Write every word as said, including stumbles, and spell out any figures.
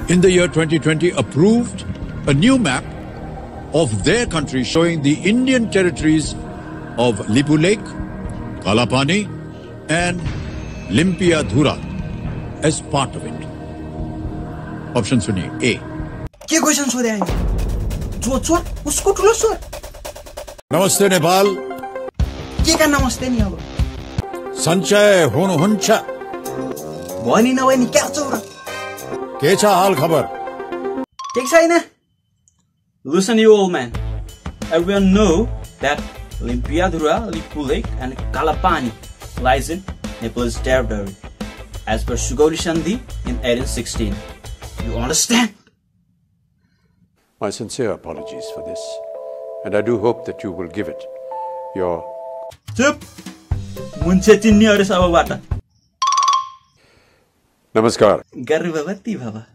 in the year twenty twenty approved a new map of their country showing the Indian territories of Lipu Lake, Kalapani and Limpiadhura as part of India. Option suniye. A. के question सोधे आयो? जो चोर उसको ठुलो स्वर. नमस्ते नेपाल. के का नमस्ते नि अब? सञ्चय हुनुहुन्छ. भनि नभनि क्या चोर? के छ हाल खबर? ठीक छैन. Listen, you old man. Everyone know that Limpiadhura, Lipu Lake, and Kalapani lies in Nepal's territory, as per Sugauli Sandhi in eighteen sixteen. You understand? My sincere apologies for this, and I do hope that you will give it your... Chup! Munche chinni aru sabaबाट. Namaskar. Garri baba ti baba.